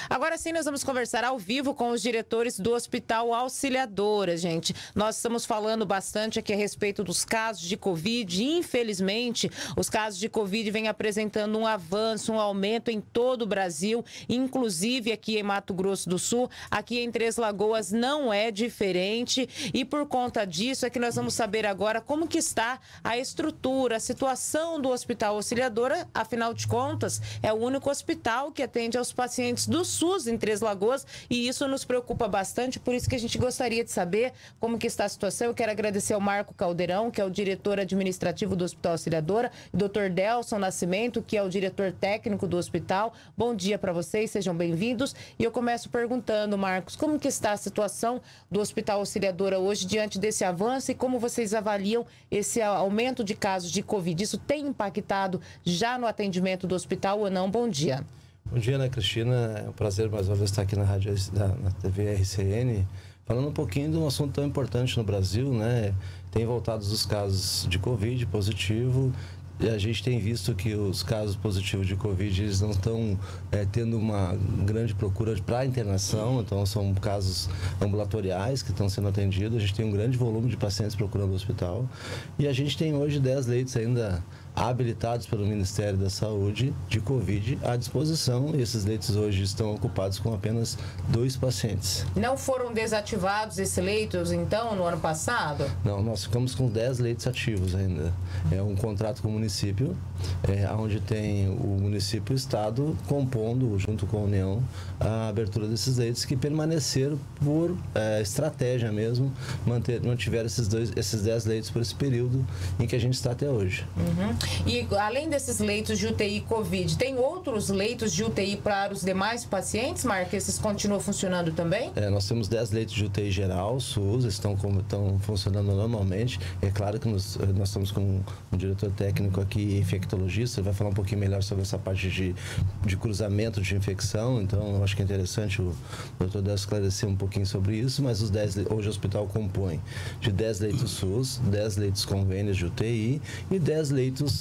Agora sim, nós vamos conversar ao vivo com os diretores do Hospital Auxiliadora, gente. Nós estamos falando bastante aqui a respeito dos casos de Covid. Infelizmente, os casos de Covid vêm apresentando um avanço, um aumento em todo o Brasil, inclusive aqui em Mato Grosso do Sul. Aqui em Três Lagoas não é diferente. E por conta disso é que nós vamos saber agora como que está a estrutura, a situação do Hospital Auxiliadora. Afinal de contas, é o único hospital que atende aos pacientes do SUS em Três Lagoas e isso nos preocupa bastante, por isso que a gente gostaria de saber como que está a situação. Eu quero agradecer ao Marco Caldeirão, que é o diretor administrativo do Hospital Auxiliadora, e o Dr. Delson Nascimento, que é o diretor técnico do hospital. Bom dia para vocês, sejam bem-vindos. E eu começo perguntando, Marcos, como que está a situação do Hospital Auxiliadora hoje diante desse avanço e como vocês avaliam esse aumento de casos de Covid? Isso tem impactado já no atendimento do hospital ou não? Bom dia. Bom dia, Ana Cristina. É um prazer mais uma vez estar aqui na rádio, na TV RCN, falando um pouquinho de um assunto tão importante no Brasil, né? Tem voltado os casos de Covid positivo. E a gente tem visto que os casos positivos de Covid, eles não estão tendo uma grande procura para internação, então são casos ambulatoriais que estão sendo atendidos. A gente tem um grande volume de pacientes procurando o hospital e a gente tem hoje 10 leitos ainda habilitados pelo Ministério da Saúde de Covid à disposição. E esses leitos hoje estão ocupados com apenas 2 pacientes. Não foram desativados esses leitos, então, no ano passado? Não, nós ficamos com 10 leitos ativos ainda. É um contrato com o município, onde tem o município e o Estado compondo, junto com a União, a abertura desses leitos que permaneceram por estratégia mesmo, mantiveram esses 10 leitos por esse período em que a gente está até hoje. Uhum. E além desses leitos de UTI Covid, tem outros leitos de UTI para os demais pacientes, Marcos? Esses continuam funcionando também? Nós temos 10 leitos de UTI geral, SUS, estão funcionando normalmente. É claro que nós estamos com um diretor técnico aqui, infectologista, ele vai falar um pouquinho melhor sobre essa parte de cruzamento de infecção, então eu acho que é interessante o doutor Décio esclarecer um pouquinho sobre isso, mas hoje o hospital compõe de 10 leitos SUS, 10 leitos convênios de UTI e 10 leitos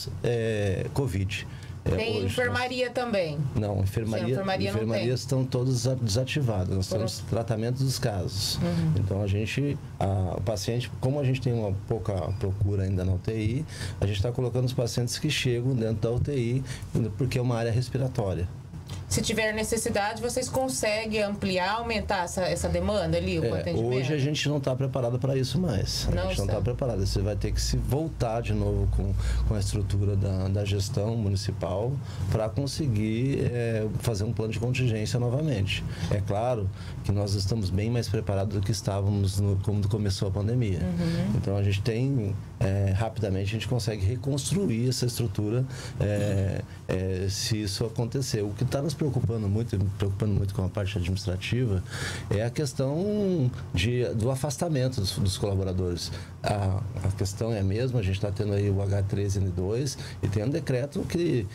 Covid. Tem hoje, enfermaria também? Não, enfermaria estão todas desativadas. Nós temos tratamento dos casos. Uhum. Então, o paciente, como a gente tem uma pouca procura ainda na UTI, a gente está colocando os pacientes que chegam dentro da UTI, porque é uma área respiratória. Se tiver necessidade, vocês conseguem ampliar, aumentar essa demanda ali, o atendimento? Hoje a gente não está preparado para isso mais. A gente não está preparado. Você vai ter que se voltar de novo com a estrutura da gestão municipal para conseguir fazer um plano de contingência novamente. É claro que nós estamos bem mais preparados do que estávamos quando começou a pandemia. Uhum. Então a gente tem, rapidamente, a gente consegue reconstruir essa estrutura se isso acontecer. O que está nos preocupando muito com a parte administrativa é a questão do afastamento dos colaboradores. A questão é a mesma, a gente está tendo aí o H3N2 e tem um decreto que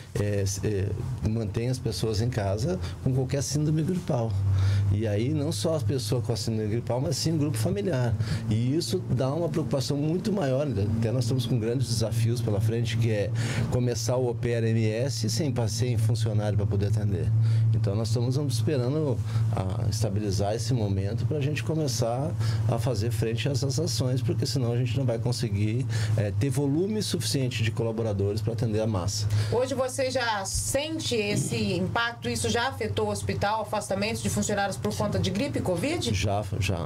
mantém as pessoas em casa com qualquer síndrome gripal. E aí não só as pessoas com a síndrome gripal, mas sim o grupo familiar. E isso dá uma preocupação muito maior. Até nós estamos com grandes desafios pela frente, que é começar o OPER-MS sem funcionário para poder atender. Então nós estamos esperando estabilizar esse momento para a gente começar a fazer frente a essas ações, porque senão a gente não vai conseguir ter volume suficiente de colaboradores para atender a massa. Hoje você já sente esse impacto? Isso já afetou o hospital, afastamento de funcionários por conta de gripe, Covid? Já.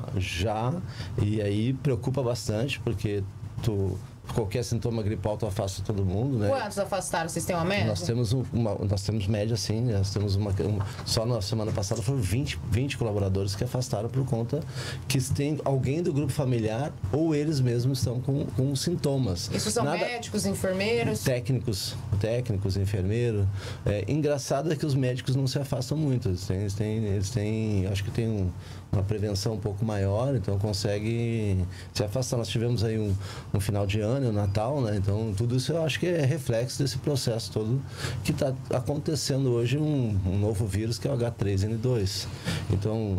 E aí preocupa bastante, porque qualquer sintoma gripal afasta todo mundo, né? Quantos afastaram? Vocês têm uma média? Nós temos média, sim. Nós temos só na semana passada foram 20 colaboradores que afastaram por conta que tem alguém do grupo familiar ou eles mesmos estão com sintomas. Isso são médicos, enfermeiros? Técnicos, enfermeiros. Engraçado é que os médicos não se afastam muito. Eles têm acho que tem uma prevenção um pouco maior, então conseguem se afastar. Nós tivemos aí um final de ano, o Natal, né? Então tudo isso eu acho que é reflexo desse processo todo que está acontecendo hoje um novo vírus que é o H3N2. Então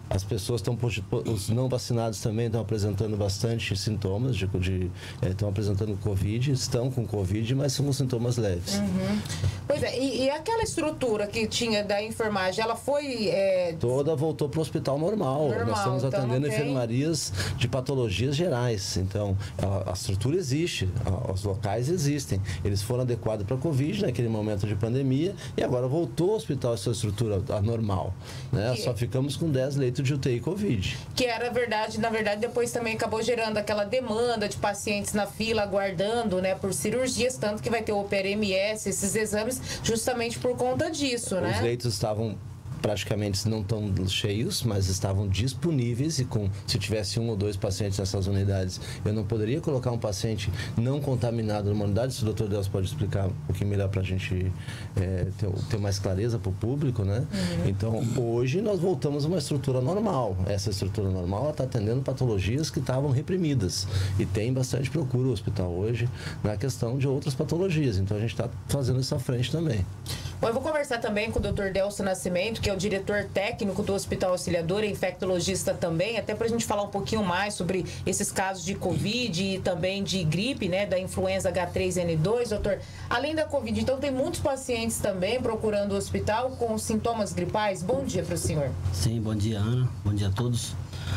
As pessoas os não vacinados também estão apresentando bastante sintomas, estão apresentando Covid, estão com Covid, mas são sintomas leves. Uhum. Pois é, e aquela estrutura que tinha da enfermagem, ela foi... Toda voltou para o hospital normal. Nós estamos então atendendo enfermarias de patologias gerais. Então, a estrutura existe, os locais existem. Eles foram adequados para a Covid naquele momento de pandemia e agora voltou ao hospital a sua estrutura normal. Né? Só ficamos com 10 leitos de UTI Covid. Que era verdade, na verdade, depois também acabou gerando aquela demanda de pacientes na fila aguardando, né, por cirurgias, tanto que vai ter o OPER-MS, esses exames, justamente por conta disso, né? Os leitos estavam praticamente não tão cheios, mas estavam disponíveis e se tivesse 1 ou 2 pacientes nessas unidades, eu não poderia colocar um paciente não contaminado numa unidade. Se o Dr. Delcio pode explicar um pouquinho melhor para a gente ter mais clareza para o público, né? Uhum. Então, hoje nós voltamos a uma estrutura normal. Essa estrutura normal está atendendo patologias que estavam reprimidas e tem bastante procura no hospital hoje na questão de outras patologias. Então, a gente está fazendo isso à frente também. Bom, eu vou conversar também com o Dr. Delcio Nascimento, que é o diretor técnico do Hospital Auxiliadora, infectologista também, até para a gente falar um pouquinho mais sobre esses casos de Covid e também de gripe, né, da influenza H3N2. Doutor, além da Covid, então tem muitos pacientes também procurando o hospital com sintomas gripais. Bom dia para o senhor. Sim, bom dia, Ana. Bom dia a todos.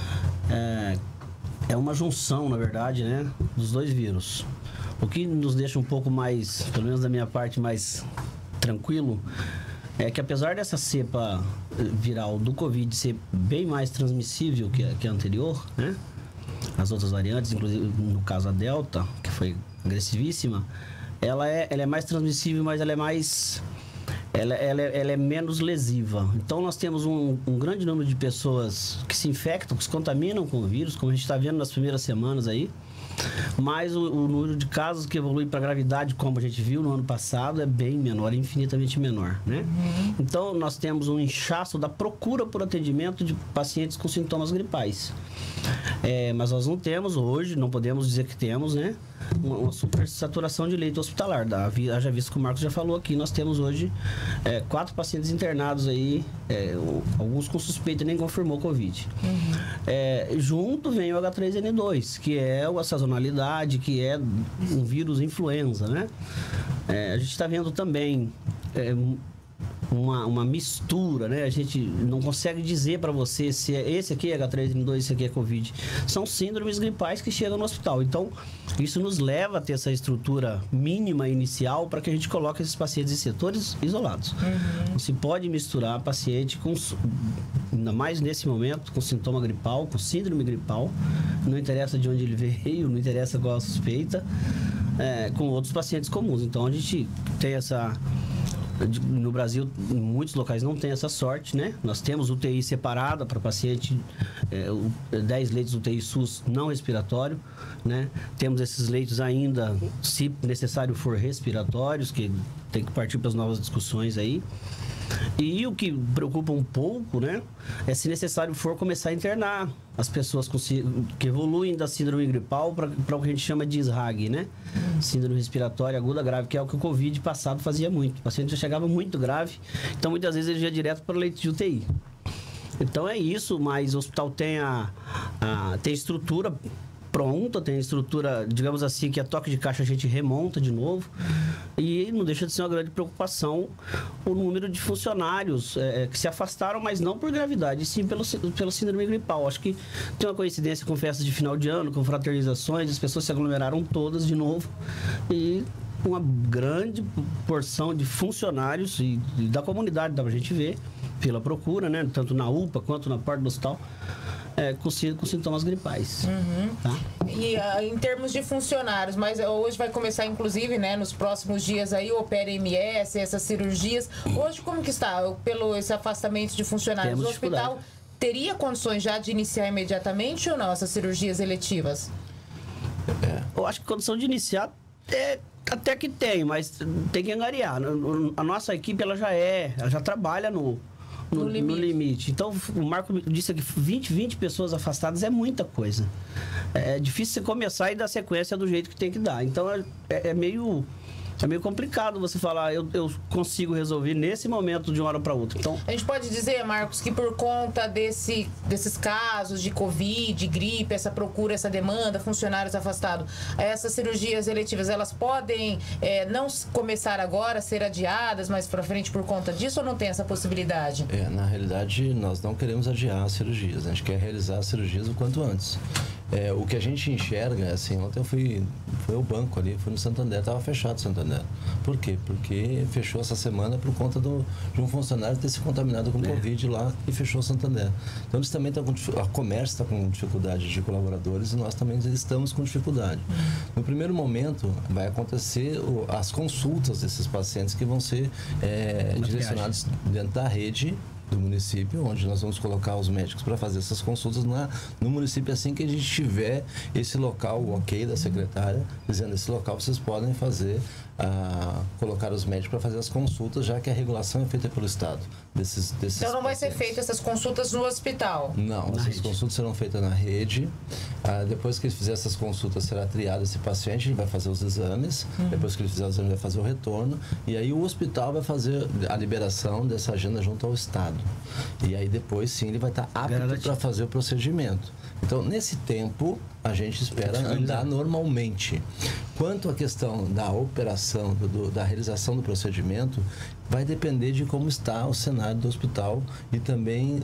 É uma junção, na verdade, né, dos dois vírus. O que nos deixa um pouco mais, pelo menos da minha parte, mais tranquilo, é que apesar dessa cepa viral do Covid ser bem mais transmissível que a anterior, né? As outras variantes, inclusive no caso a Delta, que foi agressivíssima, ela é mais transmissível, mas ela é mais... Ela é menos lesiva. Então, nós temos um grande número de pessoas que se infectam, que se contaminam com o vírus, como a gente está vendo nas primeiras semanas aí. Mas o número de casos que evolui para gravidade, como a gente viu no ano passado, é bem menor, infinitamente menor, né? Uhum. Então, nós temos um inchaço da procura por atendimento de pacientes com sintomas gripais. Mas nós não temos hoje, não podemos dizer que temos, né? Uma super saturação de leito hospitalar. Já visto que o Marcos já falou aqui, nós temos hoje 4 pacientes internados aí, alguns com suspeita, nem confirmou Covid. Uhum. Junto vem o H3N2, que é a sazonalidade, que é um vírus influenza, né? A gente está vendo também uma mistura, né? A gente não consegue dizer para você se esse aqui é H3N2, esse aqui é Covid. São síndromes gripais que chegam no hospital. Então, isso nos leva a ter essa estrutura mínima inicial para que a gente coloque esses pacientes em setores isolados. Uhum. Não se pode misturar paciente com, ainda mais nesse momento, com sintoma gripal, com síndrome gripal. Não interessa de onde ele veio, não interessa qual a suspeita, com outros pacientes comuns. Então, a gente tem essa... No Brasil, em muitos locais não tem essa sorte, né? Nós temos UTI separada para paciente, 10 leitos UTI SUS não respiratório, né? Temos esses leitos ainda, se necessário for respiratórios, que tem que partir para as novas discussões aí. E o que preocupa um pouco, né, é se necessário for começar a internar as pessoas que evoluem da síndrome gripal para o que a gente chama de SRAG, né? Síndrome respiratória aguda grave, que é o que o Covid passado fazia muito. O paciente já chegava muito grave, então muitas vezes ele ia direto para o leito de UTI. Então é isso, mas o hospital tem tem estrutura pronta, tem estrutura, digamos assim, que a toque de caixa a gente remonta de novo, e não deixa de ser uma grande preocupação o número de funcionários que se afastaram, mas não por gravidade, sim pelo síndrome gripal. Acho que tem uma coincidência com festas de final de ano, com fraternizações, as pessoas se aglomeraram todas de novo, e uma grande porção de funcionários e da comunidade, dá pra gente ver, pela procura, né, tanto na UPA quanto na porta do hospital, com sintomas gripais. Uhum. Tá? E em termos de funcionários, mas hoje vai começar, inclusive, né, nos próximos dias aí, o OPER-MS, essas cirurgias. Hoje, como que está esse afastamento de funcionários? Temos o hospital teria condições já de iniciar imediatamente ou não essas cirurgias eletivas? Eu acho que condição de iniciar até que tem, mas tem que angariar. A nossa equipe, ela já trabalha no limite. Então, o Marco disse que 20 pessoas afastadas é muita coisa. É difícil você começar e dar sequência do jeito que tem que dar. Então, é meio é meio complicado você falar, eu consigo resolver nesse momento de uma hora para outra. Então, a gente pode dizer, Marcos, que por conta desses casos de Covid, gripe, essa procura, essa demanda, funcionários afastados, essas cirurgias eletivas, elas podem não começar agora, ser adiadas mais para frente por conta disso, ou não tem essa possibilidade? Na realidade, nós não queremos adiar as cirurgias, a gente quer realizar as cirurgias o quanto antes. O que a gente enxerga, assim, ontem eu fui ao banco ali, fui no Santander, estava fechado o Santander. Por quê? Porque fechou essa semana por conta de um funcionário ter se contaminado com Covid lá e fechou o Santander. Então eles também estão a comércio está com dificuldade de colaboradores e nós também estamos com dificuldade. No primeiro momento vai acontecer as consultas desses pacientes que vão ser direcionados dentro da rede do município, onde nós vamos colocar os médicos para fazer essas consultas no município, assim que a gente tiver esse local, o ok da secretária, dizendo esse local vocês podem fazer, colocar os médicos para fazer as consultas, já que a regulação é feita pelo Estado. Então não vai ser feita essas consultas no hospital? Não, essas consultas serão feitas na rede. Depois que ele fizer essas consultas, será triado esse paciente, ele vai fazer os exames. Depois que ele fizer os exames, vai fazer o retorno. E aí o hospital vai fazer a liberação dessa agenda junto ao Estado. E aí depois sim ele vai estar apto para fazer o procedimento. Então nesse tempo a gente espera andar normalmente. Quanto à questão da operação, da realização do procedimento, vai depender de como está o cenário do hospital e também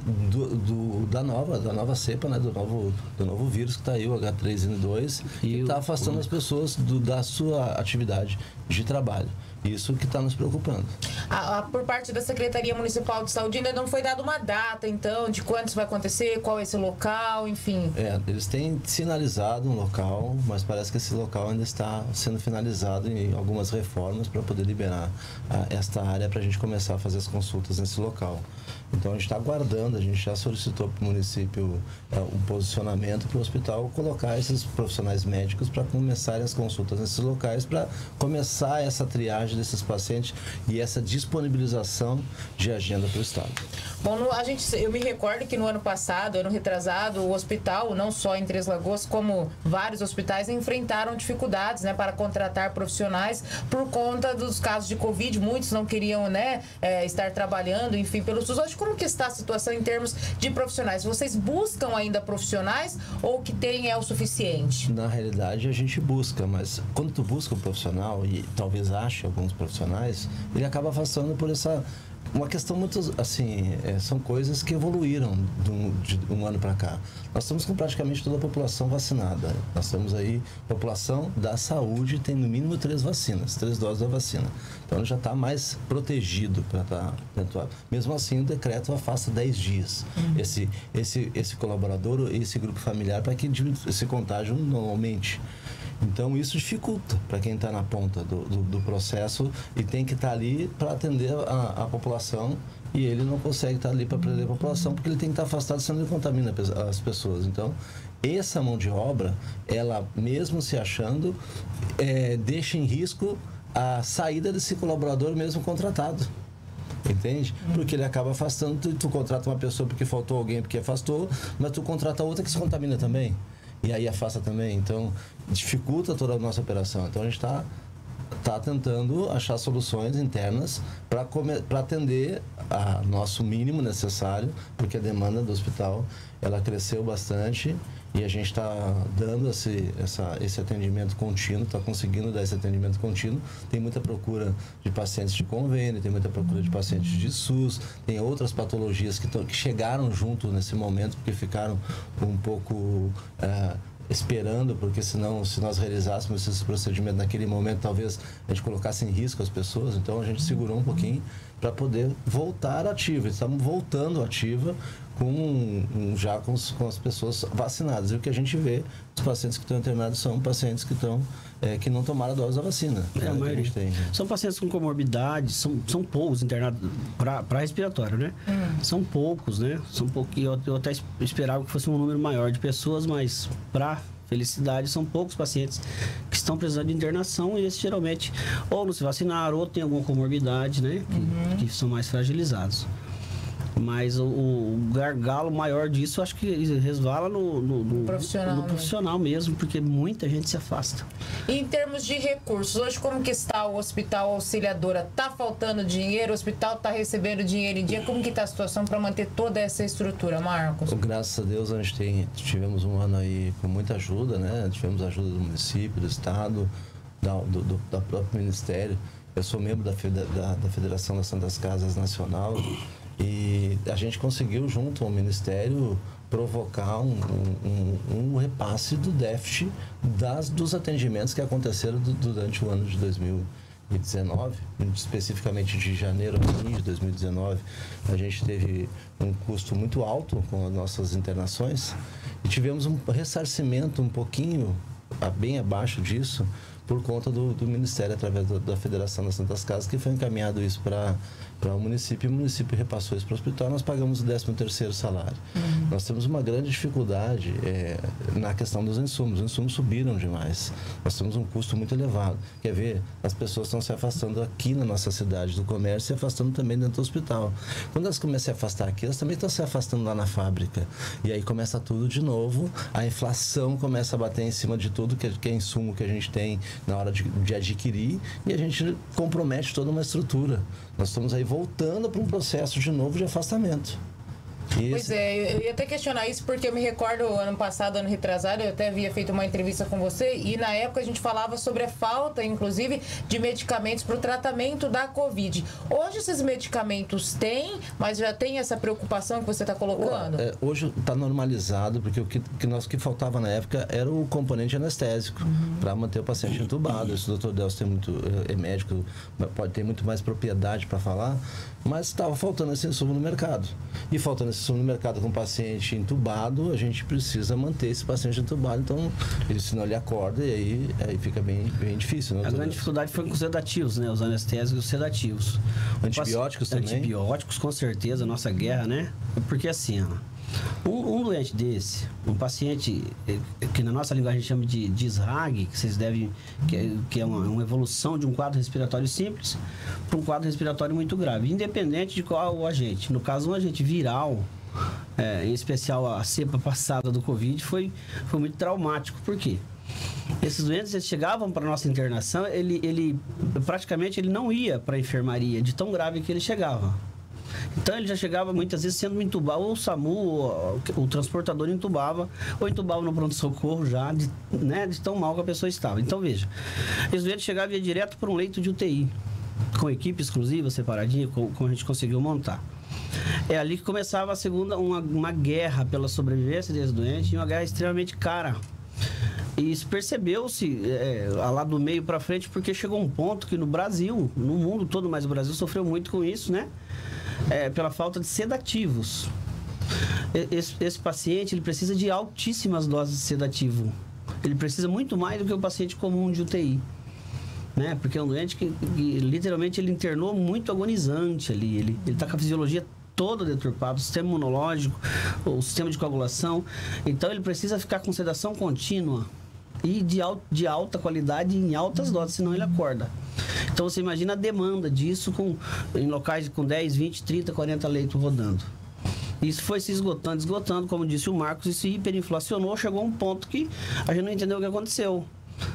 da nova cepa, né, do novo vírus que está aí, o H3N2, que está afastando as pessoas da sua atividade de trabalho. Isso que está nos preocupando. Por parte da Secretaria Municipal de Saúde ainda não foi dada uma data, então, de quando isso vai acontecer, qual é esse local, enfim. Eles têm sinalizado um local, mas parece que esse local ainda está sendo finalizado em algumas reformas para poder liberar esta área para a gente começar a fazer as consultas nesse local. Então a gente está aguardando, a gente já solicitou para o município um posicionamento para o hospital colocar esses profissionais médicos para começarem as consultas nesses locais, para começar essa triagem desses pacientes e essa disponibilização de agenda para o Estado. Bom, eu me recordo que no ano passado, ano retrasado, o hospital, não só em Três Lagoas, como vários hospitais, enfrentaram dificuldades, né, para contratar profissionais por conta dos casos de Covid. Muitos não queriam, né, estar trabalhando, enfim, pelo SUS. Hoje, como que está a situação em termos de profissionais? Vocês buscam ainda profissionais ou o que tem é o suficiente? Na realidade, a gente busca, mas quando tu busca um profissional e talvez ache alguns profissionais, ele acaba afastando por uma questão muito, assim, são coisas que evoluíram de um ano para cá. Nós estamos com praticamente toda a população vacinada. Nós temos aí, população da saúde tem no mínimo 3 vacinas, 3 doses da vacina. Então ele já está mais protegido para estar dentro. Mesmo assim, o decreto afasta 10 dias esse colaborador, esse grupo familiar, para que se contágio normalmente. Então isso dificulta para quem está na ponta do processo e tem que estar ali para atender a população, e ele não consegue estar ali para atender a população porque ele tem que estar afastado, senão ele contamina as pessoas. Então essa mão de obra, ela mesmo se achando, deixa em risco a saída desse colaborador mesmo contratado. Entende? Porque ele acaba afastando, tu contrata uma pessoa porque faltou alguém, porque afastou, mas tu contrata outra que se contamina também. E aí afasta também, então dificulta toda a nossa operação. Então a gente está tentando achar soluções internas para atender a nosso mínimo necessário, porque a demanda do hospital ela cresceu bastante e a gente está dando esse atendimento contínuo, está conseguindo dar esse atendimento contínuo. Tem muita procura de pacientes de convênio, tem muita procura de pacientes de SUS, tem outras patologias que chegaram junto nesse momento, porque ficaram um pouco esperando, porque senão, se nós realizássemos esse procedimento naquele momento, talvez a gente colocasse em risco as pessoas. Então a gente segurou um pouquinho para poder voltar ativa. Estamos voltando ativa já com as pessoas vacinadas. E o que a gente vê, os pacientes que estão internados são pacientes que não tomaram a dose da vacina. A gente tem. São pacientes com comorbidades, são poucos internados para respiratório, né? São poucos, né? São pouquinho. Eu até esperava que fosse um número maior de pessoas, mas para felicidade, são poucos pacientes que estão precisando de internação, e esses geralmente ou não se vacinaram ou tem alguma comorbidade, né? Que são mais fragilizados. Mas o gargalo maior disso, acho que resvala no profissional mesmo, porque muita gente se afasta. Em termos de recursos, hoje como que está o Hospital Auxiliadora? Está faltando dinheiro? O hospital está recebendo dinheiro em dia? Como que está a situação para manter toda essa estrutura, Marcos? Graças a Deus, a gente tivemos um ano aí com muita ajuda, né? Tivemos ajuda do município, do estado, do próprio Ministério. Eu sou membro da Federação das Santas Casas Nacional e a gente conseguiu, junto ao Ministério, provocar um repasse do déficit dos atendimentos que aconteceram durante o ano de 2019, especificamente de janeiro a junho de 2019. A gente teve um custo muito alto com as nossas internações e tivemos um ressarcimento um pouquinho bem abaixo disso, por conta do Ministério, através da Federação das Santas Casas, que foi encaminhado isso para o município, e o município repassou isso para o hospital, nós pagamos o 13º salário. Nós temos uma grande dificuldade na questão dos insumos. Os insumos subiram demais. Nós temos um custo muito elevado. Quer ver? As pessoas estão se afastando aqui na nossa cidade do comércio e se afastando também dentro do hospital. Quando elas começam a se afastar aqui, elas também estão se afastando lá na fábrica. E aí começa tudo de novo, a inflação começa a bater em cima de tudo que é insumo que a gente tem na hora de adquirir, e a gente compromete toda uma estrutura. Nós estamos aí voltando para um processo de novo de afastamento. Pois é, eu ia até questionar isso, porque eu me recordo, ano passado, ano retrasado, eu até havia feito uma entrevista com você, e na época a gente falava sobre a falta, inclusive, de medicamentos para o tratamento da Covid. Hoje esses medicamentos têm, mas já tem essa preocupação que você está colocando? Hoje está normalizado, porque o que faltava na época era o componente anestésico, para manter o paciente entubado. Esse doutor Delcio é médico, pode ter muito mais propriedade para falar, mas estava faltando esse insumo no mercado. E faltando esse insumo no mercado com o paciente entubado, a gente precisa manter esse paciente entubado, então, senão ele acorda e aí fica bem difícil. Né? A grande dificuldade foi com os sedativos, né? Os anestésicos e os sedativos. Antibióticos também? Antibióticos, com certeza, a nossa guerra, né? Porque assim, um doente desse, um paciente que na nossa linguagem a gente chama de SRAG, que vocês devem, que é uma evolução de um quadro respiratório simples para um quadro respiratório muito grave, independente de qual o agente. No caso, um agente viral, em especial a cepa passada do Covid, foi muito traumático. Por quê? Esses doentes, eles chegavam para a nossa internação, ele praticamente ele não ia para a enfermaria, de tão grave que ele chegava. Então ele já chegava muitas vezes sendo entubado, ou o SAMU, o transportador entubava, ou entubava no pronto-socorro já, de tão mal que a pessoa estava. Então veja, esse doente chegava e ia direto para um leito de UTI, com equipe exclusiva, separadinha, como a gente conseguiu montar. É ali que começava a segunda, uma guerra pela sobrevivência desse doente, e uma guerra extremamente cara. E isso percebeu-se lá do meio para frente, porque chegou um ponto que no Brasil, no mundo todo, mas o Brasil sofreu muito com isso, né? Pela falta de sedativos. Esse paciente, ele precisa de altíssimas doses de sedativo. Ele precisa muito mais do que o paciente comum de UTI. Né? Porque é um doente que literalmente ele internou muito agonizante ali. Ele está com a fisiologia toda deturpada, o sistema imunológico, o sistema de coagulação. Então ele precisa ficar com sedação contínua e de alta qualidade em altas doses, senão ele acorda. Então você imagina a demanda disso em locais com 10, 20, 30, 40 leitos rodando. Isso foi se esgotando, como disse o Marcos, isso hiperinflacionou, chegou a um ponto que a gente não entendeu o que aconteceu.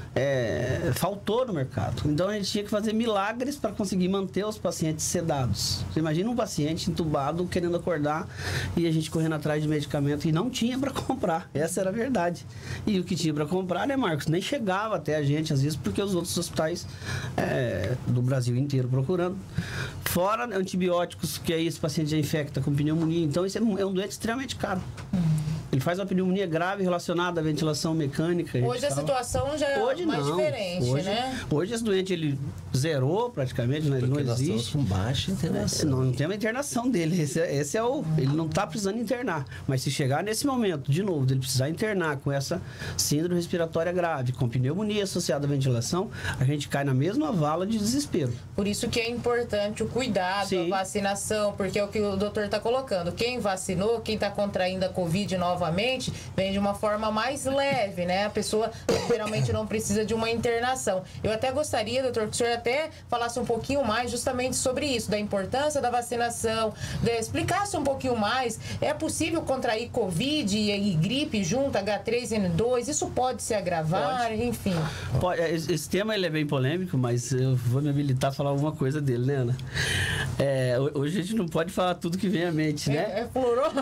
Faltou no mercado. Então a gente tinha que fazer milagres para conseguir manter os pacientes sedados. Você imagina um paciente entubado querendo acordar e a gente correndo atrás de medicamento e não tinha para comprar. Essa era a verdade. E o que tinha para comprar, né, Marcos? Nem chegava até a gente, às vezes, porque os outros hospitais do Brasil inteiro procurando. Fora antibióticos, que aí esse paciente já infecta com pneumonia. Então isso é um doente extremamente caro. Ele faz uma pneumonia grave relacionada à ventilação mecânica. Hoje a situação já é mais diferente, né? Hoje esse doente, ele zerou praticamente, né? Ele não existe. Nós estamos com baixa internação. Não tem uma internação dele. Esse é o... Ele não está precisando internar. Mas se chegar nesse momento, de novo, dele precisar internar com essa síndrome respiratória grave, com pneumonia associada à ventilação, a gente cai na mesma vala de desespero. Por isso que é importante o cuidado, Sim. a vacinação, porque é o que o doutor está colocando. Quem vacinou, quem está contraindo a Covid novamente, novamente, vem de uma forma mais leve, né? A pessoa geralmente não precisa de uma internação. Eu até gostaria, doutor, que o senhor até falasse um pouquinho mais justamente sobre isso, da importância da vacinação, explicasse um pouquinho mais. É possível contrair Covid e gripe junto, H3N2? Isso pode se agravar? Pode. Enfim. Esse tema ele é bem polêmico, mas eu vou me habilitar a falar alguma coisa dele, né, Ana? Hoje a gente não pode falar tudo que vem à mente, né? Florou?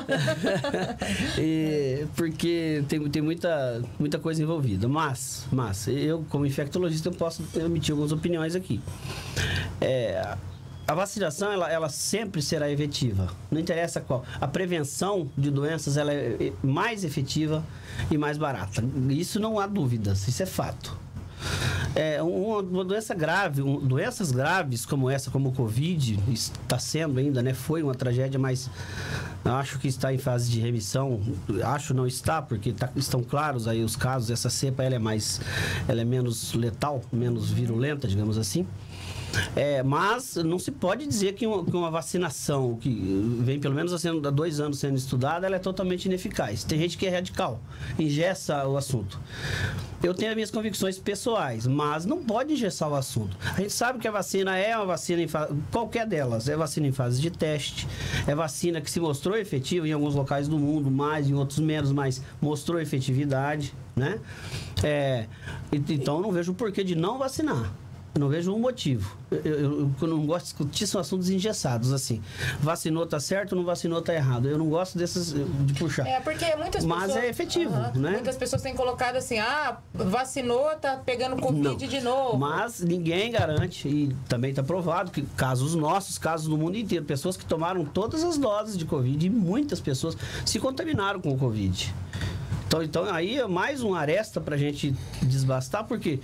Porque tem muita coisa envolvida. Mas eu, como infectologista, eu posso emitir algumas opiniões aqui. A vacinação, ela sempre será efetiva. Não interessa qual. A prevenção de doenças, ela é mais efetiva e mais barata. Isso não há dúvidas, isso é fato. Uma doença grave, doenças graves como essa, como o Covid, está sendo ainda, né? Foi uma tragédia, mas acho que está em fase de remissão. Acho não está, porque estão claros aí os casos. Essa cepa, ela é menos letal, menos virulenta, digamos assim. Mas não se pode dizer que uma vacinação que vem pelo menos há 2 anos sendo estudada, ela é totalmente ineficaz. Tem gente que é radical, engessa o assunto. Eu tenho as minhas convicções pessoais, mas não pode engessar o assunto. A gente sabe que a vacina é uma vacina, qualquer delas, é vacina em fase de teste, é vacina que se mostrou efetiva em alguns locais do mundo, mais, em outros menos, mas mostrou efetividade, né? Então, eu não vejo o porquê de não vacinar. Eu não vejo um motivo. Eu não gosto de discutir, são assuntos engessados, assim. Vacinou, tá certo, não vacinou, tá errado. Eu não gosto de puxar. Porque muitas pessoas... Mas é efetivo, né? Muitas pessoas têm colocado assim, vacinou, tá pegando Covid de novo. Mas ninguém garante, e também tá provado, que casos nossos, casos no mundo inteiro, pessoas que tomaram todas as doses de Covid, e muitas pessoas se contaminaram com o Covid. Então aí é mais uma aresta pra gente desbastar, porque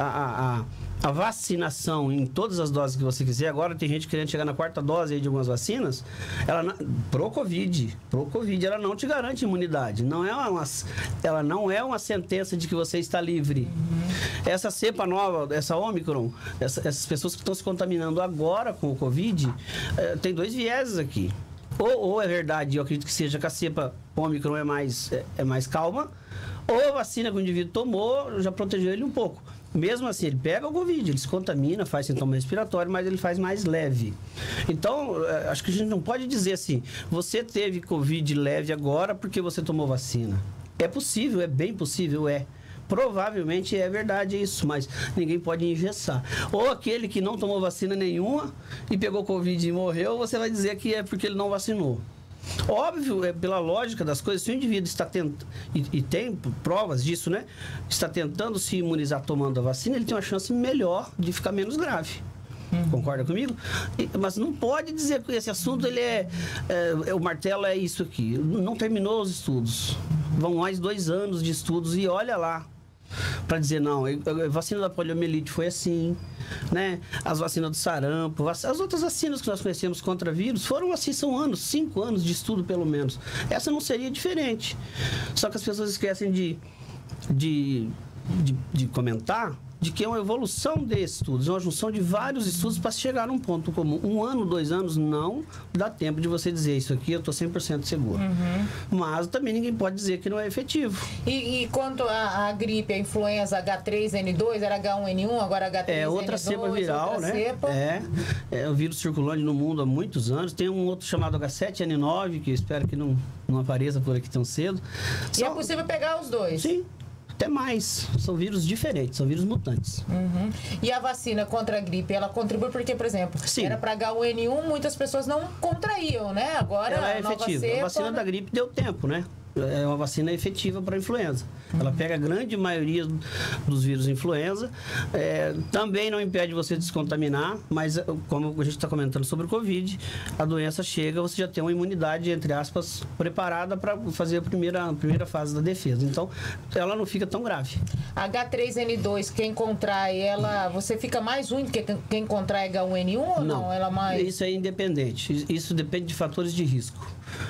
a vacinação em todas as doses que você quiser, agora tem gente querendo chegar na 4ª dose aí de algumas vacinas, pro Covid, ela não te garante imunidade. Ela não é uma sentença de que você está livre. Essa cepa nova, essa Ômicron, essas pessoas que estão se contaminando agora com o Covid, tem 2 vieses aqui. Ou é verdade, eu acredito que seja que a cepa Ômicron é mais calma, ou a vacina que o indivíduo tomou já protegeu ele um pouco. Mesmo assim, ele pega o Covid, ele se contamina, faz sintoma respiratório, mas ele faz mais leve. Então, acho que a gente não pode dizer assim, você teve Covid leve agora porque você tomou vacina. É possível, é bem possível, Provavelmente é verdade isso, mas ninguém pode engessar. Ou aquele que não tomou vacina nenhuma e pegou Covid e morreu, você vai dizer que é porque ele não vacinou. Óbvio, pela lógica das coisas, se o indivíduo está tentando, e tem provas disso, né? Está tentando se imunizar tomando a vacina, ele tem uma chance melhor de ficar menos grave. Concorda comigo? Mas não pode dizer que esse assunto, o martelo é isso aqui. Não terminou os estudos. Vão mais 2 anos de estudos e olha lá. Para dizer, não, a vacina da poliomielite foi assim, né? As vacinas do sarampo, as outras vacinas que nós conhecemos contra vírus foram assim, são 5 anos de estudo pelo menos. Essa não seria diferente. Só que as pessoas esquecem de comentar de que é uma evolução de estudos, uma junção de vários estudos para chegar a um ponto comum. 1 ano, 2 anos, não dá tempo de você dizer isso aqui, eu estou 100% seguro. Mas também ninguém pode dizer que não é efetivo. E quanto à gripe, a influenza H3N2, era H1N1, agora H3N2? É outra cepa viral, né? É o vírus circulante no mundo há muitos anos. Tem um outro chamado H7N9, que eu espero que não apareça por aqui tão cedo. E é possível pegar os dois? Sim. Até mais. São vírus diferentes, são vírus mutantes. E a vacina contra a gripe, ela contribui porque, por exemplo, era para H1N1, muitas pessoas não contraíam, né? Agora ela é efetiva. A vacina da gripe deu tempo, né? É uma vacina efetiva para a influenza. Ela pega a grande maioria dos vírus influenza. Também não impede você de se contaminar, mas como a gente está comentando sobre o Covid, a doença chega, você já tem uma imunidade, entre aspas, preparada para fazer a primeira fase da defesa. Então, ela não fica tão grave. H3N2, quem contrai ela, você fica mais ruim do que quem contrai H1N1 ou não? Ela mais... Isso é independente. Isso depende de fatores de risco.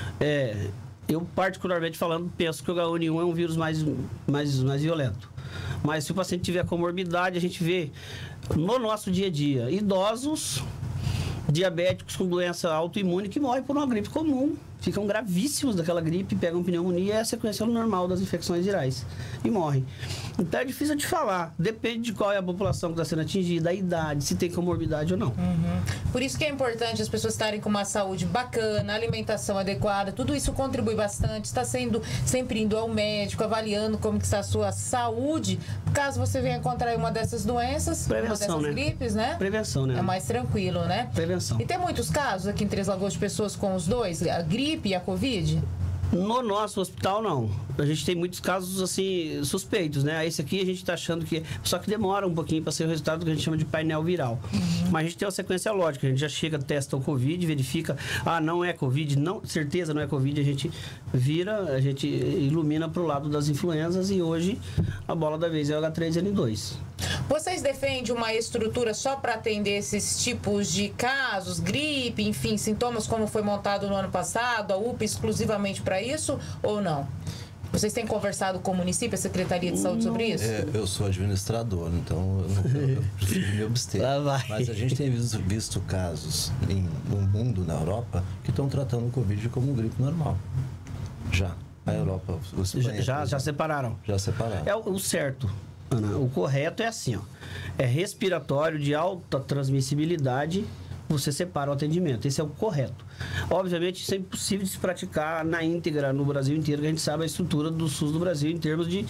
Eu, particularmente falando, penso que o H1N1 é um vírus mais violento. Mas se o paciente tiver comorbidade, a gente vê no nosso dia a dia idosos, diabéticos com doença autoimune que morrem por uma gripe comum. ficam gravíssimos daquela gripe, pegam pneumonia, é a sequência normal das infecções virais e morrem. Então é difícil de falar, depende de qual é a população que está sendo atingida, a idade, se tem comorbidade ou não. Por isso que é importante as pessoas estarem com uma saúde bacana, alimentação adequada, tudo isso contribui bastante, está sendo sempre indo ao médico, avaliando como que está a sua saúde, caso você venha contrair uma dessas doenças, prevenção, uma dessas gripes, né? Prevenção, né? É mais tranquilo, né? Prevenção. E tem muitos casos aqui em Três Lagoas de pessoas com os dois, a gripe e a Covid? No nosso hospital, não. A gente tem muitos casos, assim, suspeitos, né? Esse aqui a gente tá achando que... Só que demora um pouquinho para ser o resultado do que a gente chama de painel viral. Mas a gente tem uma sequência lógica. A gente já chega, testa o Covid, verifica... Ah, não é Covid. Não, certeza não é Covid. A gente vira, a gente ilumina pro lado das influenzas e hoje a bola da vez é o H3N2. Vocês defendem uma estrutura só para atender esses tipos de casos, gripe, enfim, sintomas como foi montado no ano passado, a UPA exclusivamente para isso ou não? Vocês têm conversado com o município, a Secretaria de Saúde sobre isso? Eu sou administrador, então eu prefiro me abster. Mas a gente tem visto casos no mundo, na Europa, que estão tratando o Covid como gripe normal. Já. A Europa, os países, já separaram. Já separaram. É o certo, Ana. O correto é assim, ó. É respiratório de alta transmissibilidade, você separa o atendimento. Esse é o correto. Obviamente, isso é impossível de se praticar na íntegra, no Brasil inteiro, que a gente sabe a estrutura do SUS do Brasil em termos de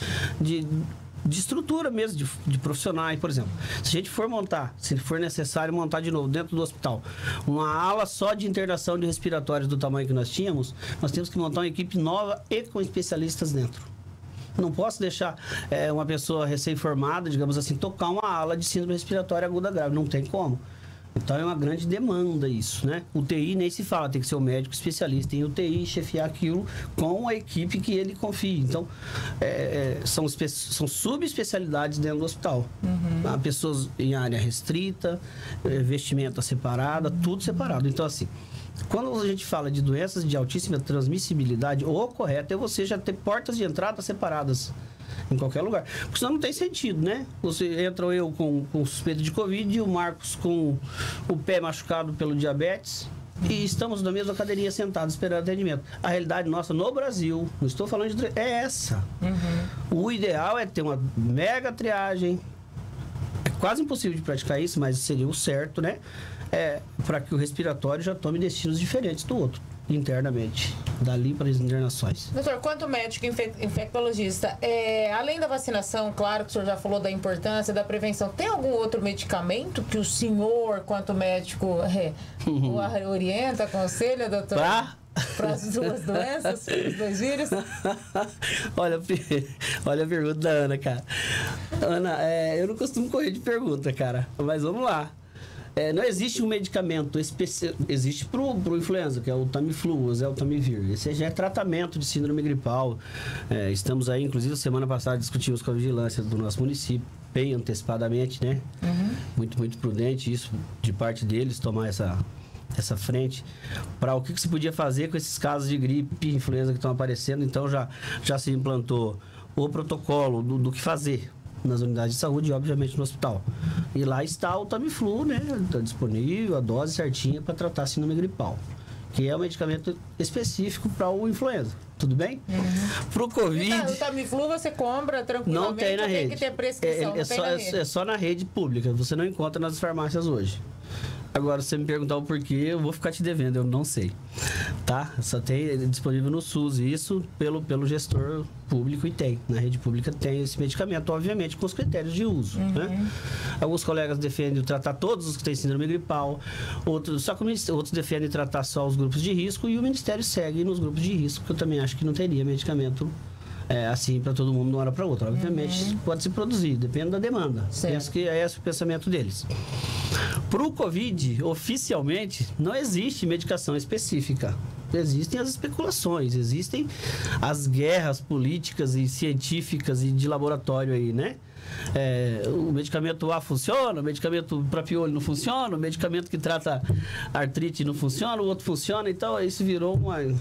estrutura mesmo, de profissionais, por exemplo. Se a gente for montar, se for necessário montar de novo dentro do hospital, uma ala só de internação de respiratórios do tamanho que nós tínhamos, nós temos que montar uma equipe nova e com especialistas dentro. Não posso deixar uma pessoa recém-formada, digamos assim, tocar uma ala de síndrome respiratória aguda grave. Não tem como. Então é uma grande demanda isso, né? UTI nem se fala, tem que ser o médico especialista em UTI, chefiar aquilo com a equipe que ele confie. Então, são subespecialidades dentro do hospital. Há pessoas em área restrita, vestimenta separada, tudo separado. Então, assim, quando a gente fala de doenças de altíssima transmissibilidade, o correto é você já ter portas de entrada separadas em qualquer lugar. Porque senão não tem sentido, né? Você entra eu com suspeita de Covid e o Marcos com o pé machucado pelo diabetes e estamos na mesma cadeirinha sentados esperando atendimento. A realidade nossa no Brasil, não estou falando de... é essa. O ideal é ter uma mega triagem. É quase impossível de praticar isso, mas seria o certo, né? Para que o respiratório já tome destinos diferentes do outro, internamente, dali para as internações. Doutor, quanto médico infectologista, além da vacinação, claro que o senhor já falou da importância da prevenção, tem algum outro medicamento que o senhor, quanto médico, orienta, aconselha, doutor? Para as duas doenças, para os dois vírus? Olha a pergunta da Ana, cara. Ana, eu não costumo correr de pergunta, cara, mas vamos lá. Não existe um medicamento específico. Existe pro influenza, que é o Tamiflu, o Oseltamivir. Esse já é tratamento de síndrome gripal. Estamos aí, inclusive, semana passada discutimos com a vigilância do nosso município, bem antecipadamente, né? Muito, muito prudente isso, de parte deles, tomar essa frente para o que se podia fazer com esses casos de gripe e influenza que estão aparecendo. Então, já se implantou o protocolo do que fazer nas unidades de saúde e, obviamente, no hospital. E lá está o Tamiflu, né? Está disponível, a dose certinha para tratar a síndrome gripal, que é um medicamento específico para o influenza. Tudo bem? Para o Covid... O Tamiflu você compra tranquilamente? Não tem na rede. Tem que ter prescrição, é só na rede pública. Você não encontra nas farmácias hoje. Agora, se você me perguntar o porquê, eu vou ficar te devendo, eu não sei. Tá? Só tem disponível no SUS, isso pelo gestor público, e tem. Na rede pública tem esse medicamento, obviamente, com os critérios de uso. Né? Alguns colegas defendem tratar todos os que têm síndrome gripal, outros defendem tratar só os grupos de risco, e o Ministério segue nos grupos de risco, que eu também acho que não teria medicamento assim para todo mundo de uma hora para outra. Obviamente pode se produzir, depende da demanda. Penso que é esse o pensamento deles. Para o Covid, oficialmente, não existe medicação específica. Existem as especulações, existem as guerras políticas e científicas e de laboratório aí, né? O medicamento A funciona, o medicamento para piolho não funciona, o medicamento que trata artrite não funciona, o outro funciona. Então, isso virou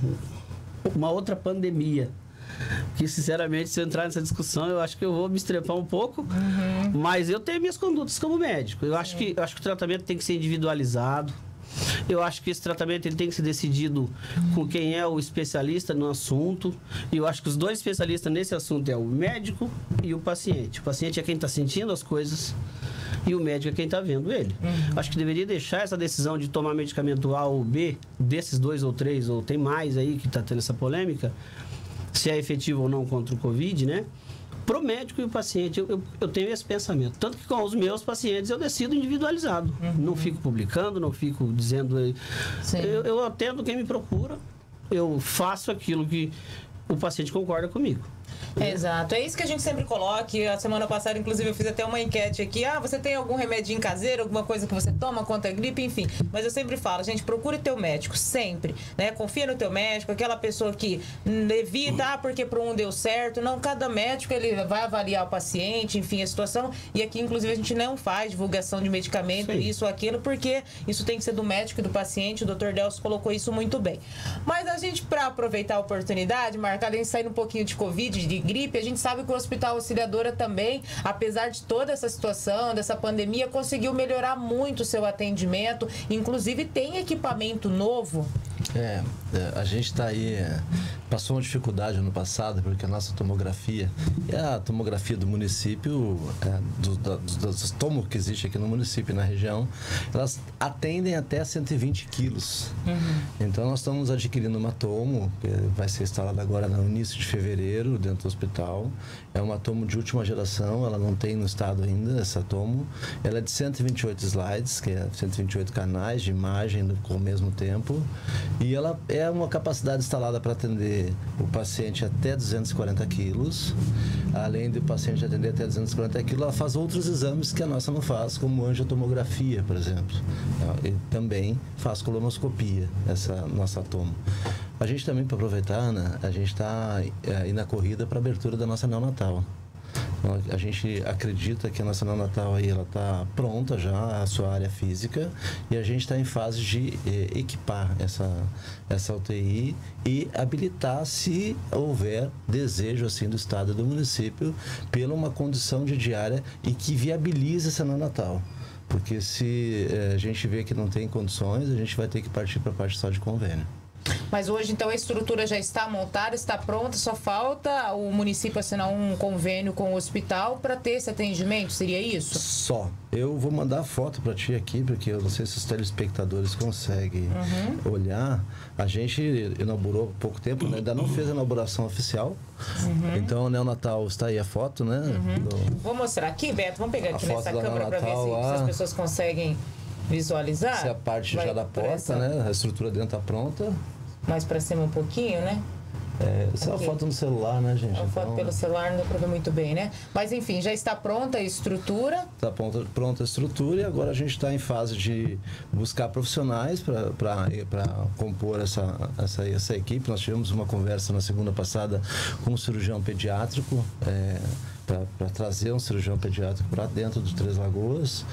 uma outra pandemia. Que, sinceramente, se eu entrar nessa discussão, eu acho que eu vou me estrepar um pouco. Mas eu tenho minhas condutas como médico. Eu acho que o tratamento tem que ser individualizado. Eu acho que esse tratamento ele tem que ser decidido com quem é o especialista no assunto. E eu acho que os dois especialistas nesse assunto é o médico e o paciente. O paciente é quem está sentindo as coisas e o médico é quem está vendo ele. Acho que deveria deixar essa decisão de tomar medicamento A ou B, desses 2 ou 3, ou tem mais aí que está tendo essa polêmica, se é efetivo ou não contra o Covid, né? Pro médico e o paciente, eu tenho esse pensamento. Tanto que com os meus pacientes eu decido individualizado. Não fico publicando, não fico dizendo... Eu atendo quem me procura, eu faço aquilo que o paciente concorda comigo. Exato, é isso que a gente sempre coloca. A semana passada, inclusive, eu fiz até uma enquete aqui. Você tem algum remedinho caseiro, alguma coisa que você toma contra a gripe, enfim. Mas eu sempre falo, gente, procure teu médico, sempre, né? Confia no teu médico, aquela pessoa que evita, porque para um deu certo. Não, cada médico, ele vai avaliar o paciente, enfim, a situação. E aqui, inclusive, a gente não faz divulgação de medicamento, isso ou aquilo, porque isso tem que ser do médico e do paciente. O Dr. Delcio colocou isso muito bem. Mas a gente, para aproveitar a oportunidade, Marca, além de sair um pouquinho de Covid, de gripe, a gente sabe que o Hospital Auxiliadora também, apesar de toda essa situação, dessa pandemia, conseguiu melhorar muito o seu atendimento, inclusive tem equipamento novo. A gente está aí, passou uma dificuldade ano passado, porque a nossa tomografia, e a tomografia do município, dos tomos que existe aqui no município, na região, elas atendem até 120 quilos. Então nós estamos adquirindo uma tomo, que vai ser instalada agora no início de fevereiro, dentro do hospital. É uma tomo de última geração, ela não tem no estado ainda, essa tomo. Ela é de 128 slides, que é 128 canais de imagem ao mesmo tempo. E ela é uma capacidade instalada para atender o paciente até 240 quilos. Além do paciente atender até 240 quilos, ela faz outros exames que a nossa não faz, como angiotomografia, por exemplo. E também faz colonoscopia, essa nossa tomo. A gente também, para aproveitar, Ana, a gente está aí na corrida para a abertura da nossa neonatal. A gente acredita que a nossa neonatal aí, ela está pronta já, a sua área física, e a gente está em fase de equipar essa UTI e habilitar, se houver desejo assim do estado e do município, pela uma condição de diária e que viabilize essa neonatal. Porque se a gente vê que não tem condições, a gente vai ter que partir para a parte só de convênio. Mas hoje, então, a estrutura já está montada, está pronta, só falta o município assinar um convênio com o hospital para ter esse atendimento, seria isso? Só. Eu vou mandar a foto para ti aqui, porque eu não sei se os telespectadores conseguem olhar. A gente inaugurou há pouco tempo, né? Ainda não fez a inauguração oficial. Então, o neonatal está aí a foto, né? Vou mostrar aqui, Beto, vamos pegar aqui nessa câmera para ver se as pessoas conseguem visualizar. Essa é a parte já da porta, né? A estrutura dentro está pronta. Mais para cima um pouquinho, né? Essa é a foto no celular, né, gente? A foto pelo celular não dá para ver muito bem, né? Mas enfim, já está pronta a estrutura. Está pronta a estrutura e agora a gente está em fase de buscar profissionais para compor essa equipe. Nós tivemos uma conversa na segunda passada com um cirurgião pediátrico, para trazer um cirurgião pediátrico para dentro de Três Lagoas.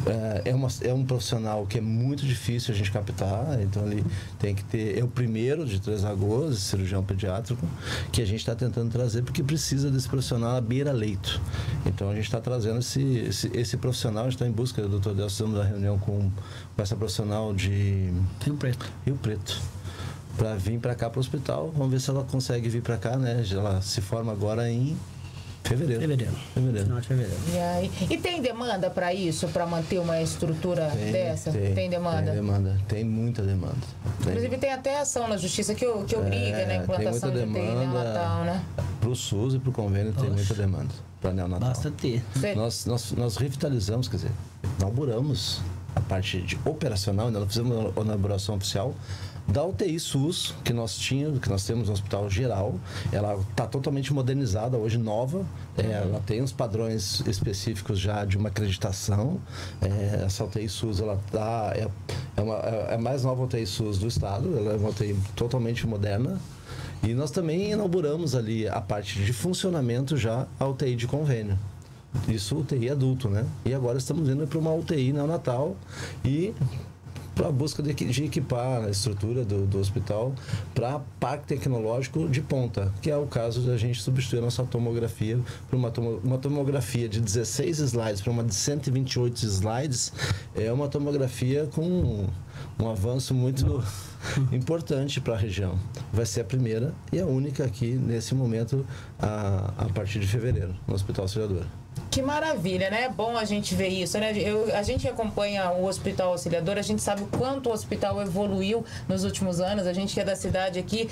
É um profissional que é muito difícil a gente captar, então ele tem que ter... É o primeiro de Três Lagoas, cirurgião pediátrico, que a gente está tentando trazer, porque precisa desse profissional à beira-leito. Então a gente está trazendo esse profissional, a gente está em busca do Dr. Delcio, fizemos uma reunião com essa profissional de Rio Preto, para vir para cá para o hospital. Vamos ver se ela consegue vir para cá, né? Ela se forma agora em fevereiro. Final de fevereiro. E tem demanda para isso, para manter uma estrutura dessa? Tem demanda? Tem demanda, tem muita demanda. Inclusive tem até ação na justiça que obriga, né, a implantação de UTI neonatal, né? Para o SUS e para o convênio tem muita demanda para neonatal. Basta ter. Nós revitalizamos, quer dizer, inauguramos a parte operacional, ainda não fizemos uma inauguração oficial da UTI SUS que nós temos no Hospital Geral. Ela está totalmente modernizada, hoje nova. Ela tem os padrões específicos já de uma acreditação. Essa UTI SUS, ela é a mais nova UTI SUS do estado. Ela é uma UTI totalmente moderna. E nós também inauguramos ali a parte de funcionamento já, a UTI de convênio. Isso UTI adulto, né? E agora estamos indo para uma UTI neonatal e para a busca de equipar a estrutura do hospital para parque tecnológico de ponta, que é o caso de a gente substituir a nossa tomografia por uma tomografia de 16 slides para uma de 128 slides. É uma tomografia com um avanço muito importante para a região. Vai ser a primeira e a única aqui nesse momento a partir de fevereiro no Hospital Auxiliadora. Que maravilha, né? É bom a gente ver isso, né? A gente acompanha o Hospital Auxiliadora, a gente sabe o quanto o hospital evoluiu nos últimos anos. A gente que é da cidade aqui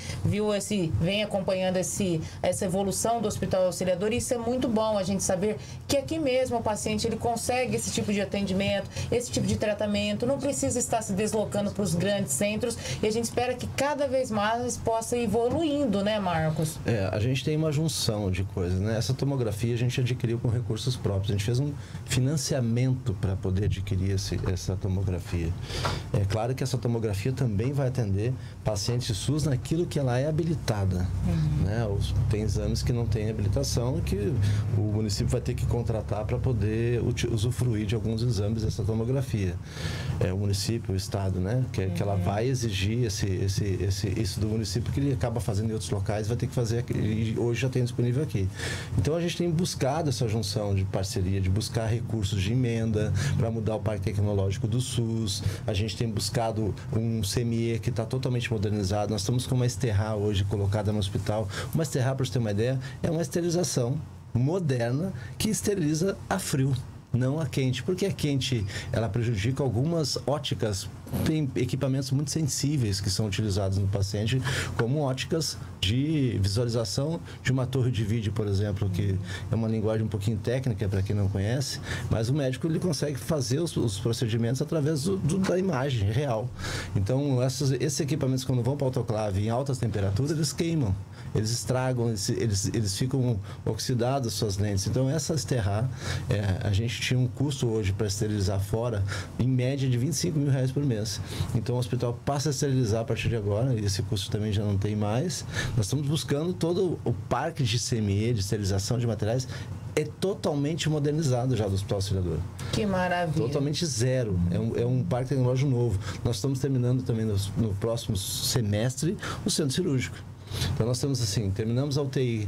vem acompanhando essa evolução do Hospital Auxiliadora, e isso é muito bom a gente saber que aqui mesmo o paciente ele consegue esse tipo de atendimento, esse tipo de tratamento, não precisa estar se deslocando para os grandes centros, e a gente espera que cada vez mais possa ir evoluindo, né, Marcos? A gente tem uma junção de coisas, né? Essa tomografia a gente adquiriu com recursos próprios. A gente fez um financiamento para poder adquirir essa tomografia. É claro que essa tomografia também vai atender pacientes SUS naquilo que ela é habilitada. Né? Tem exames que não têm habilitação, que o município vai ter que contratar para poder usufruir de alguns exames dessa tomografia. O município, o estado, né? Que ela vai exigir isso do município, que ele acaba fazendo em outros locais, vai ter que fazer, e hoje já tem disponível aqui. Então a gente tem buscado essa junção de parceria, de buscar recursos de emenda para mudar o parque tecnológico do SUS. A gente tem buscado um CME que está totalmente modernizado. Nós estamos com uma Esterra hoje colocada no hospital. Uma Esterra, para você ter uma ideia, é uma esterilização moderna que esteriliza a frio, não a quente, porque a quente ela prejudica algumas óticas. Tem equipamentos muito sensíveis que são utilizados no paciente, como óticas de visualização de uma torre de vídeo, por exemplo, que é uma linguagem um pouquinho técnica para quem não conhece, mas o médico ele consegue fazer os procedimentos através da imagem real. Então, esses equipamentos, quando vão para o autoclave em altas temperaturas, eles queimam, eles estragam, eles ficam oxidados, suas lentes. Então, essa Esterra, a gente tinha um custo hoje para esterilizar fora, em média de R$25 mil por mês. Então o hospital passa a esterilizar a partir de agora, e esse custo também já não tem mais. Nós estamos buscando todo o parque de CME, de esterilização de materiais, é totalmente modernizado já do Hospital Auxiliadora. Que maravilha. Totalmente zero. É um parque tecnológico novo. Nós estamos terminando também no próximo semestre o centro cirúrgico. Então nós temos assim, terminamos a UTI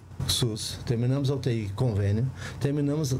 SUS, terminamos a UTI convênio, terminamos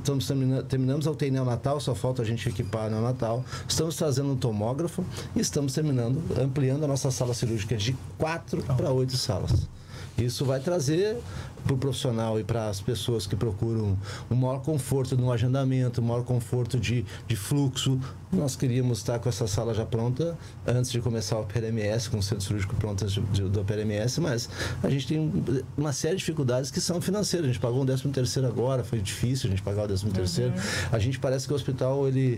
a UTI neonatal, só falta a gente equipar a neonatal, estamos trazendo um tomógrafo e estamos ampliando a nossa sala cirúrgica de 4 para 8 salas. Isso vai trazer para o profissional e para as pessoas que procuram um maior conforto no agendamento, um maior conforto de fluxo. Nós queríamos estar com essa sala já pronta antes de começar o PRMS, com o centro cirúrgico pronto do PRMS, mas a gente tem uma série de dificuldades que são financeiras. A gente pagou um 13º agora, foi difícil a gente pagar o 13º. A gente parece que o hospital ele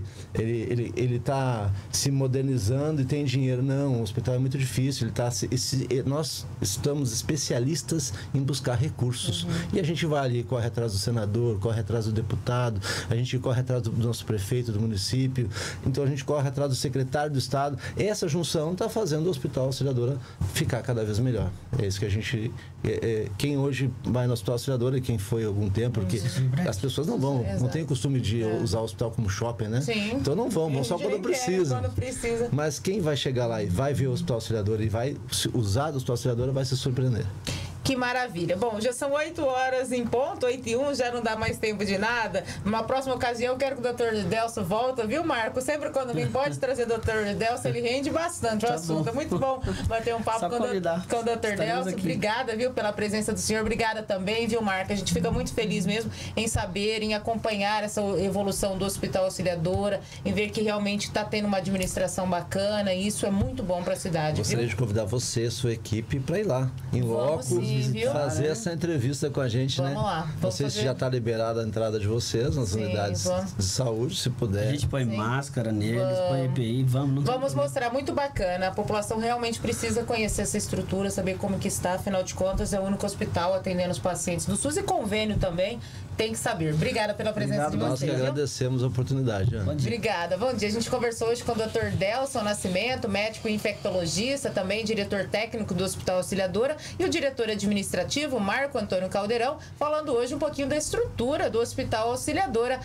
está se modernizando e tem dinheiro. Não, o hospital é muito difícil. Nós estamos especialistas em buscar recursos. E a gente vai ali, corre atrás do senador, corre atrás do deputado, a gente corre atrás do nosso prefeito, do município. Então a gente corre atrás do secretário do estado. Essa junção está fazendo o Hospital Auxiliadora ficar cada vez melhor. É isso que a gente... quem hoje vai no Hospital Auxiliadora e quem foi há algum tempo, porque as pessoas não têm o costume de usar o hospital como shopping, né? Sim. Então não vão só quando precisa. Mas quem vai chegar lá e vai ver o Hospital Auxiliadora e vai usar o Hospital Auxiliadora vai se surpreender. Que maravilha. Bom, já são 8 horas em ponto, 8h01, já não dá mais tempo de nada. Numa próxima ocasião, eu quero que o Dr. Delso volta, viu, Marco? Sempre quando vem, pode trazer o Dr. Delso, ele rende bastante o assunto. É muito bom bater um papo com o Dr. Delso. Obrigada, viu, pela presença do senhor. Obrigada também, viu, Marco? A gente fica muito feliz mesmo em saber, em acompanhar essa evolução do Hospital Auxiliadora, em ver que realmente está tendo uma administração bacana, e isso é muito bom para a cidade. Gostaria de convidar você, sua equipe, para ir lá, em loco, fazer essa entrevista com a gente, vamos né? Lá. Não sei se já está liberada a entrada de vocês nas unidades de saúde, se puder. A gente põe máscara neles, põe EPI, vamos mostrar, muito bacana. A população realmente precisa conhecer essa estrutura, saber como que está, afinal de contas é o único hospital atendendo os pacientes do SUS, e convênio também tem que saber. Obrigada pela presença de vocês. Nós que agradecemos a oportunidade, Ana. Obrigada. Bom dia. A gente conversou hoje com o Dr. Delson Nascimento, médico infectologista, também diretor técnico do Hospital Auxiliadora, e o diretor administrativo, Marco Antônio Caldeirão, falando hoje um pouquinho da estrutura do Hospital Auxiliadora.